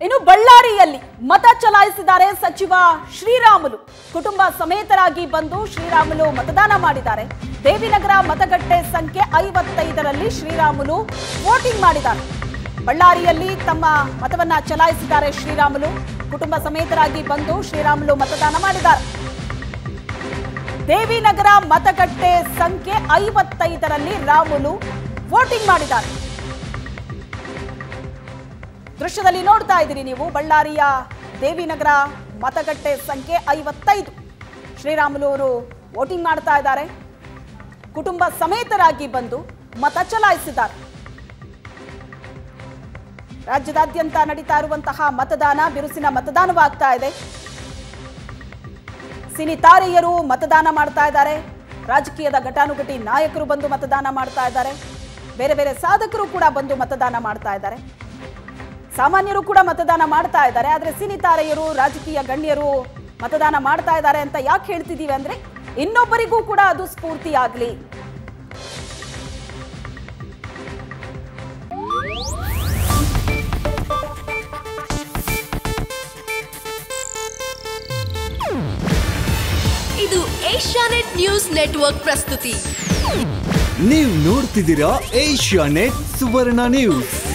ಇನ್ನು ಬಳ್ಳಾರಿಯಲ್ಲಿ ಮತ ಚಲಾಯಿಸಿದ್ದಾರೆ ಸಚಿವ ಶ್ರೀರಾಮುಲು. ಕುಟುಂಬ ಸಮೇತರಾಗಿ ಬಂದು ಶ್ರೀರಾಮುಲು ಮತದಾನ ಮಾಡಿದ್ದಾರೆ. ದೇವಿನಗರ ಮತಗಟ್ಟೆ ಸಂಖ್ಯೆ 55ರಲ್ಲಿ ಶ್ರೀರಾಮುಲು ವೋಟಿಂಗ್ ಮಾಡಿದ್ದಾರೆ. ಬಳ್ಳಾರಿಯಲ್ಲಿ ತಮ್ಮ ಮತವನ್ನ ಚಲಾಯಿಸಿದ್ದಾರೆ ಶ್ರೀರಾಮುಲು. ಕುಟುಂಬ ಸಮೇತರಾಗಿ ಬಂದು ಶ್ರೀರಾಮುಲು ಮತದಾನ ಮಾಡಿದ್ದಾರೆ. ದೇವಿನಗರ ಮತಗಟ್ಟೆ ಸಂಖ್ಯೆ 55ರಲ್ಲಿ ರಾಮುಲು ವೋಟಿಂಗ್ ಮಾಡಿದ್ದಾರೆ. ದೃಶ್ಯದಲ್ಲಿ ನೋಡ್ತಾ ಇದ್ದೀರಿ ನೀವು. ಬಳ್ಳಾರಿಯ ದೇವಿನಗರ ಮತಗಟ್ಟೆ ಸಂಖ್ಯೆ 55 ಶ್ರೀರಾಮುಲು ಅವರು ವೋಟಿಂಗ್ ಮಾಡ್ತಾ ಇದ್ದಾರೆ. ಕುಟುಂಬ ಸಮೇತರಾಗಿ ಬಂದು ಮತ ಚಲಾಯಿಸಿದ್ದಾರೆ. ರಾಜ್ಯದಾದ್ಯಂತ ನಡೀತಾ ಇರುವಂತಹ ಮತದಾನ ಬಿರುಸಿನ ಮತದಾನವಾಗ್ತಾ ಇದೆ. ಸಿನಿ ತಾರೆಯರು ಮತದಾನ ಮಾಡ್ತಾ ಇದ್ದಾರೆ. ರಾಜಕೀಯದ ಘಟಾನುಘಟಿ ನಾಯಕರು ಬಂದು ಮತದಾನ ಮಾಡ್ತಾ ಇದ್ದಾರೆ. ಬೇರೆ ಬೇರೆ ಸಾಧಕರು ಕೂಡ ಬಂದು ಮತದಾನ ಮಾಡ್ತಾ ಇದ್ದಾರೆ. ಸಾಮಾನ್ಯರು ಕೂಡ ಮತದಾನ ಮಾಡ್ತಾ ಇದ್ದಾರೆ. ಆದರೆ ಸಿನಿ ತಾರೆಯರು, ರಾಜಕೀಯ ಗಣ್ಯರು ಮತದಾನ ಮಾಡ್ತಾ ಇದ್ದಾರೆ ಅಂತ ಯಾಕೆ ಹೇಳ್ತಿದ್ದೀವಿ ಅಂದ್ರೆ ಇನ್ನೊಬ್ಬರಿಗೂ ಕೂಡ ಅದು ಸ್ಫೂರ್ತಿಯಾಗಲಿ. ಇದು ಏಷ್ಯಾನೆಟ್ ನ್ಯೂಸ್ ನೆಟ್ವರ್ಕ್ ಪ್ರಸ್ತುತಿ. ನೀವು ನೋಡ್ತಿದ್ದೀರಾ ಏಷ್ಯಾನೆಟ್ ಸುವರ್ಣ ನ್ಯೂಸ್.